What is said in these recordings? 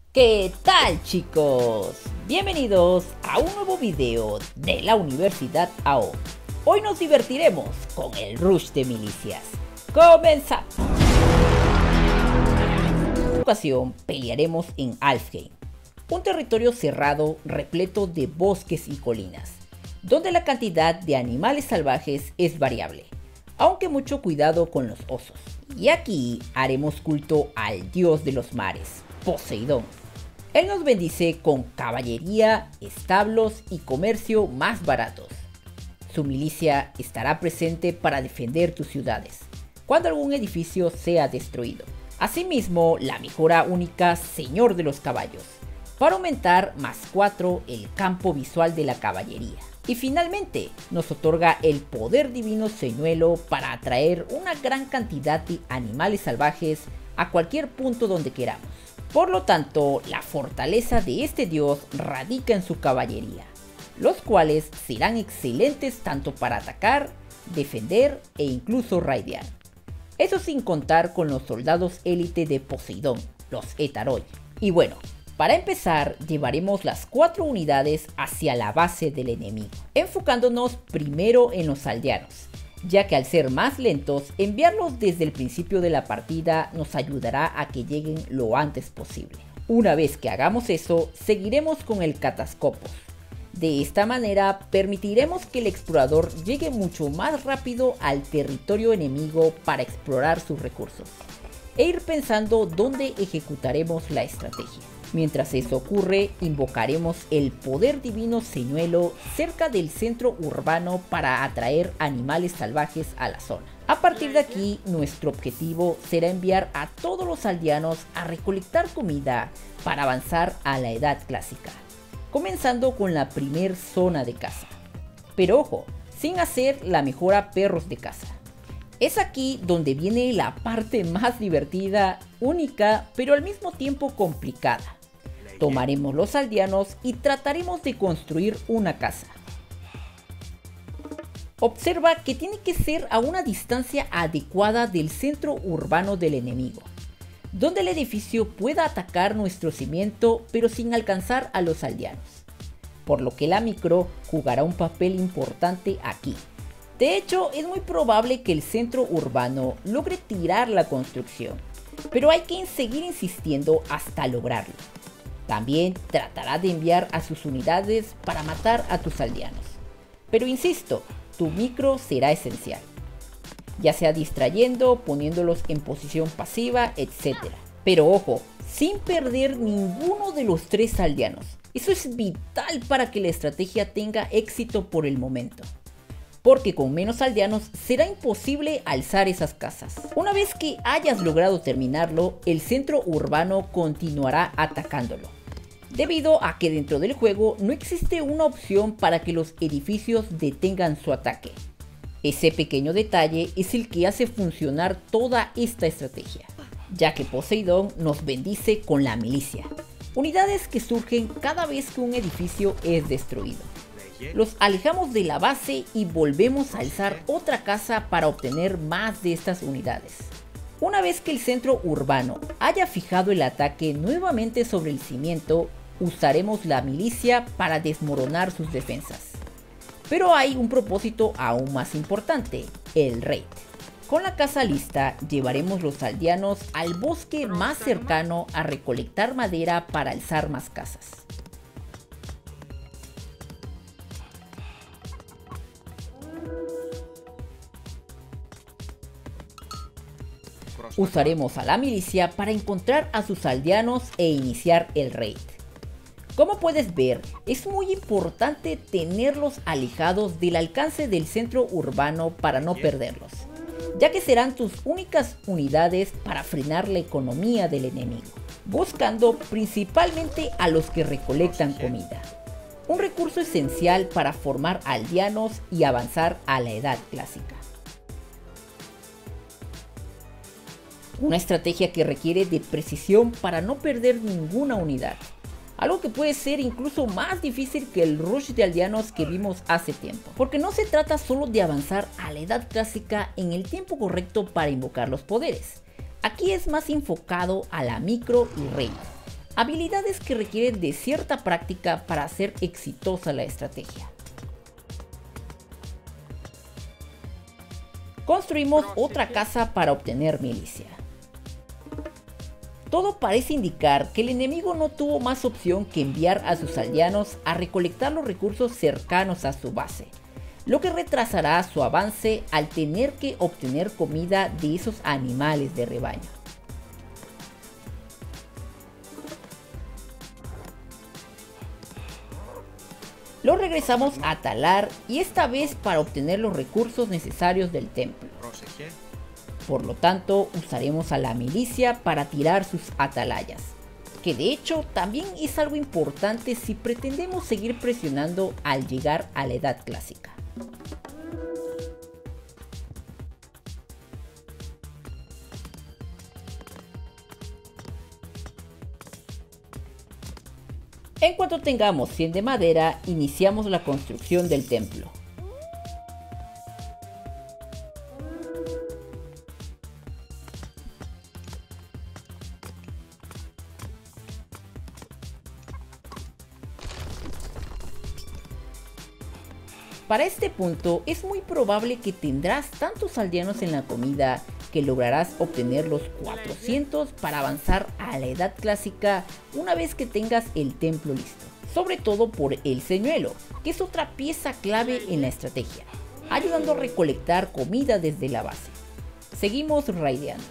¿Qué tal, chicos? Bienvenidos a un nuevo video de la Universidad AO. Hoy nos divertiremos con el rush de milicias. ¡Comenzamos! En esta ocasión pelearemos en Alfheim, un territorio cerrado repleto de bosques y colinas, donde la cantidad de animales salvajes es variable, aunque mucho cuidado con los osos. Y aquí haremos culto al dios de los mares, Poseidón. Él nos bendice con caballería, establos y comercio más baratos. Su milicia estará presente para defender tus ciudades cuando algún edificio sea destruido. Asimismo, la mejora única Señor de los Caballos, para aumentar +4 el campo visual de la caballería. Y finalmente, nos otorga el poder divino señuelo para atraer una gran cantidad de animales salvajes a cualquier punto donde queramos. Por lo tanto, la fortaleza de este dios radica en su caballería, los cuales serán excelentes tanto para atacar, defender e incluso raidear. Eso sin contar con los soldados élite de Poseidón, los Etaroi. Y bueno, para empezar llevaremos las 4 unidades hacia la base del enemigo, enfocándonos primero en los aldeanos, ya que al ser más lentos, enviarlos desde el principio de la partida nos ayudará a que lleguen lo antes posible. Una vez que hagamos eso, seguiremos con el Catascopos. De esta manera permitiremos que el explorador llegue mucho más rápido al territorio enemigo para explorar sus recursos, e ir pensando dónde ejecutaremos la estrategia. Mientras eso ocurre, invocaremos el poder divino señuelo cerca del centro urbano para atraer animales salvajes a la zona. A partir de aquí, nuestro objetivo será enviar a todos los aldeanos a recolectar comida para avanzar a la edad clásica, comenzando con la primer zona de caza. Pero ojo, sin hacer la mejora perros de caza. Es aquí donde viene la parte más divertida, única, pero al mismo tiempo complicada. Tomaremos los aldeanos y trataremos de construir una casa. Observa que tiene que ser a una distancia adecuada del centro urbano del enemigo, donde el edificio pueda atacar nuestro cimiento pero sin alcanzar a los aldeanos, por lo que la micro jugará un papel importante aquí. De hecho, es muy probable que el centro urbano logre tirar la construcción, pero hay que seguir insistiendo hasta lograrlo. También tratará de enviar a sus unidades para matar a tus aldeanos. Pero insisto, tu micro será esencial, ya sea distrayendo, poniéndolos en posición pasiva, etc. Pero ojo, sin perder ninguno de los 3 aldeanos. Eso es vital para que la estrategia tenga éxito por el momento, porque con menos aldeanos será imposible alzar esas casas. Una vez que hayas logrado terminarlo, el centro urbano continuará atacándolo, debido a que dentro del juego no existe una opción para que los edificios detengan su ataque. Ese pequeño detalle es el que hace funcionar toda esta estrategia, ya que Poseidón nos bendice con la milicia, unidades que surgen cada vez que un edificio es destruido. Los alejamos de la base y volvemos a alzar otra casa para obtener más de estas unidades. Una vez que el centro urbano haya fijado el ataque nuevamente sobre el cimiento, usaremos la milicia para desmoronar sus defensas. Pero hay un propósito aún más importante, el raid. Con la casa lista, llevaremos los aldeanos al bosque más cercano a recolectar madera para alzar más casas. Usaremos a la milicia para encontrar a sus aldeanos e iniciar el raid. Como puedes ver, es muy importante tenerlos alejados del alcance del centro urbano para no perderlos, ya que serán tus únicas unidades para frenar la economía del enemigo, buscando principalmente a los que recolectan comida, un recurso esencial para formar aldeanos y avanzar a la edad clásica. Una estrategia que requiere de precisión para no perder ninguna unidad, algo que puede ser incluso más difícil que el rush de aldeanos que vimos hace tiempo, porque no se trata solo de avanzar a la edad clásica en el tiempo correcto para invocar los poderes. Aquí es más enfocado a la micro y raid, habilidades que requieren de cierta práctica para hacer exitosa la estrategia. Construimos otra casa para obtener milicia. Todo parece indicar que el enemigo no tuvo más opción que enviar a sus aldeanos a recolectar los recursos cercanos a su base, lo que retrasará su avance al tener que obtener comida de esos animales de rebaño. Lo regresamos a talar y esta vez para obtener los recursos necesarios del templo. Por lo tanto, usaremos a la milicia para tirar sus atalayas, que de hecho también es algo importante si pretendemos seguir presionando al llegar a la edad clásica. En cuanto tengamos 100 de madera, iniciamos la construcción del templo. Para este punto es muy probable que tendrás tantos aldeanos en la comida que lograrás obtener los 400 para avanzar a la edad clásica una vez que tengas el templo listo. Sobre todo por el señuelo, que es otra pieza clave en la estrategia, ayudando a recolectar comida desde la base. Seguimos raideando.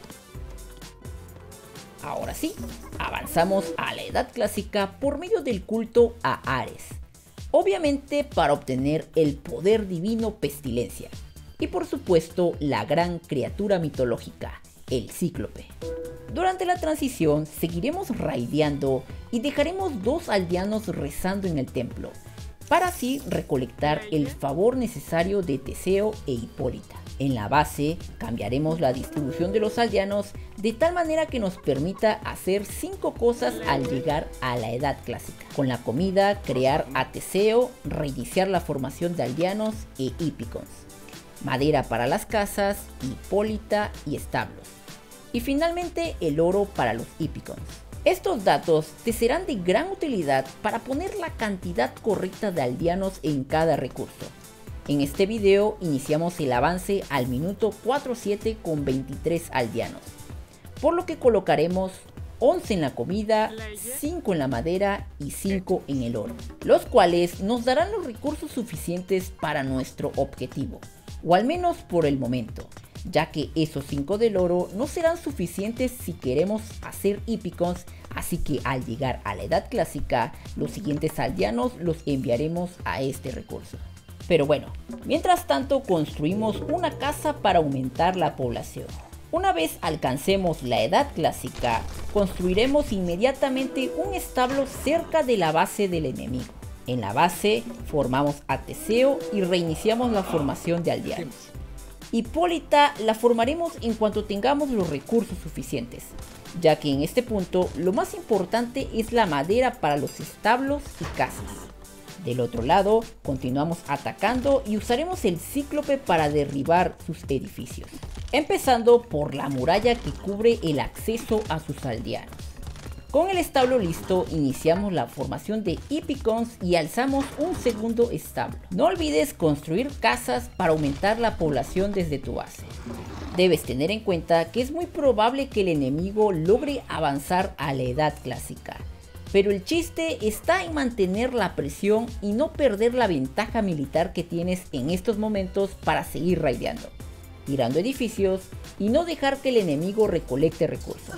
Ahora sí, avanzamos a la edad clásica por medio del culto a Ares. Obviamente para obtener el poder divino Pestilencia. Y por supuesto la gran criatura mitológica, el Cíclope. Durante la transición seguiremos raideando y dejaremos 2 aldeanos rezando en el templo, para así recolectar el favor necesario de Teseo e Hipólita. En la base cambiaremos la distribución de los aldeanos de tal manera que nos permita hacer 5 cosas al llegar a la edad clásica. Con la comida, crear a Teseo, reiniciar la formación de aldeanos e hípicons. Madera para las casas, Hipólita y establos. Y finalmente el oro para los hípicons. Estos datos te serán de gran utilidad para poner la cantidad correcta de aldeanos en cada recurso. En este video iniciamos el avance al minuto 4:07 con 23 aldeanos, por lo que colocaremos 11 en la comida, 5 en la madera y 5 en el oro, los cuales nos darán los recursos suficientes para nuestro objetivo, o al menos por el momento, ya que esos 5 del oro no serán suficientes si queremos hacer hípicons, así que al llegar a la edad clásica, los siguientes aldeanos los enviaremos a este recurso. Pero bueno, mientras tanto construimos una casa para aumentar la población. Una vez alcancemos la edad clásica, construiremos inmediatamente un establo cerca de la base del enemigo. En la base formamos a Teseo y reiniciamos la formación de aldeanos. Hipólita la formaremos en cuanto tengamos los recursos suficientes, ya que en este punto lo más importante es la madera para los establos y casas. Del otro lado, continuamos atacando y usaremos el Cíclope para derribar sus edificios, empezando por la muralla que cubre el acceso a sus aldeanos. Con el establo listo, iniciamos la formación de hípicons y alzamos un segundo establo. No olvides construir casas para aumentar la población desde tu base. Debes tener en cuenta que es muy probable que el enemigo logre avanzar a la edad clásica. Pero el chiste está en mantener la presión y no perder la ventaja militar que tienes en estos momentos para seguir raideando, tirando edificios y no dejar que el enemigo recolecte recursos.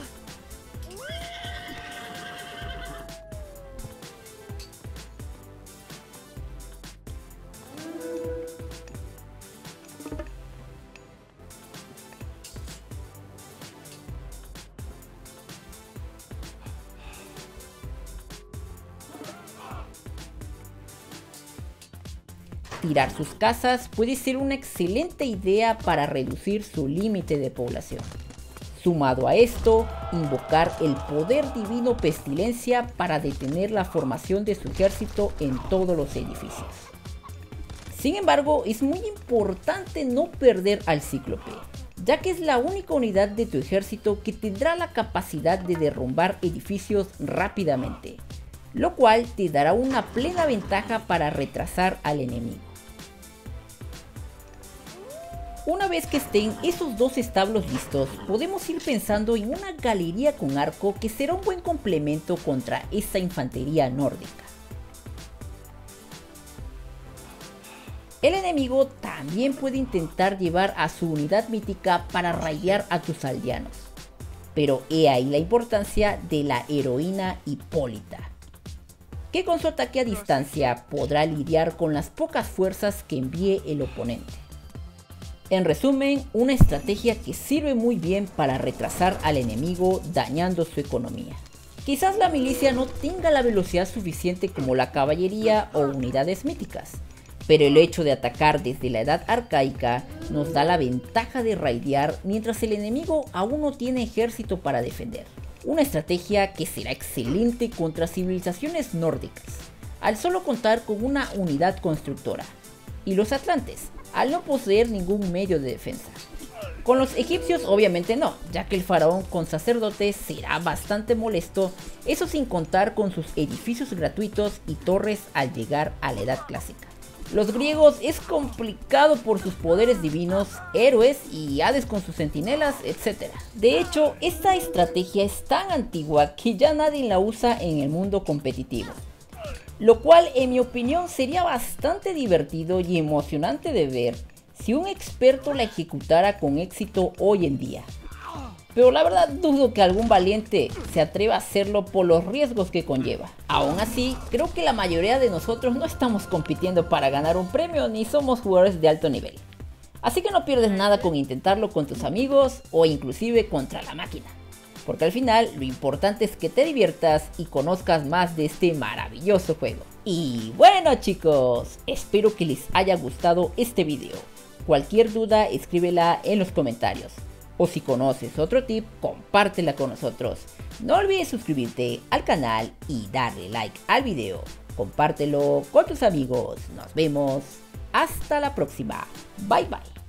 Tirar sus casas puede ser una excelente idea para reducir su límite de población. Sumado a esto, invocar el poder divino Pestilencia para detener la formación de su ejército en todos los edificios. Sin embargo, es muy importante no perder al Cíclope, ya que es la única unidad de tu ejército que tendrá la capacidad de derrumbar edificios rápidamente, lo cual te dará una plena ventaja para retrasar al enemigo. Una vez que estén esos dos establos listos, podemos ir pensando en una galería con arco que será un buen complemento contra esa infantería nórdica. El enemigo también puede intentar llevar a su unidad mítica para raidear a tus aldeanos, pero he ahí la importancia de la heroína Hipólita, que con su ataque a distancia podrá lidiar con las pocas fuerzas que envíe el oponente. En resumen, una estrategia que sirve muy bien para retrasar al enemigo dañando su economía. Quizás la milicia no tenga la velocidad suficiente como la caballería o unidades míticas, pero el hecho de atacar desde la edad arcaica nos da la ventaja de raidear mientras el enemigo aún no tiene ejército para defender. Una estrategia que será excelente contra civilizaciones nórdicas, al solo contar con una unidad constructora, y los atlantes, al no poseer ningún medio de defensa. Con los egipcios obviamente no, ya que el faraón con sacerdotes será bastante molesto, eso sin contar con sus edificios gratuitos y torres al llegar a la edad clásica. Los griegos es complicado por sus poderes divinos, héroes y Hades con sus centinelas, etc. De hecho, esta estrategia es tan antigua que ya nadie la usa en el mundo competitivo, lo cual en mi opinión sería bastante divertido y emocionante de ver si un experto la ejecutara con éxito hoy en día. Pero la verdad dudo que algún valiente se atreva a hacerlo por los riesgos que conlleva. Aún así, creo que la mayoría de nosotros no estamos compitiendo para ganar un premio ni somos jugadores de alto nivel. Así que no pierdes nada con intentarlo con tus amigos o inclusive contra la máquina. Porque al final lo importante es que te diviertas y conozcas más de este maravilloso juego. Y bueno chicos, espero que les haya gustado este video. Cualquier duda escríbela en los comentarios. O si conoces otro tip, compártela con nosotros. No olvides suscribirte al canal y darle like al video. Compártelo con tus amigos. Nos vemos. Hasta la próxima. Bye bye.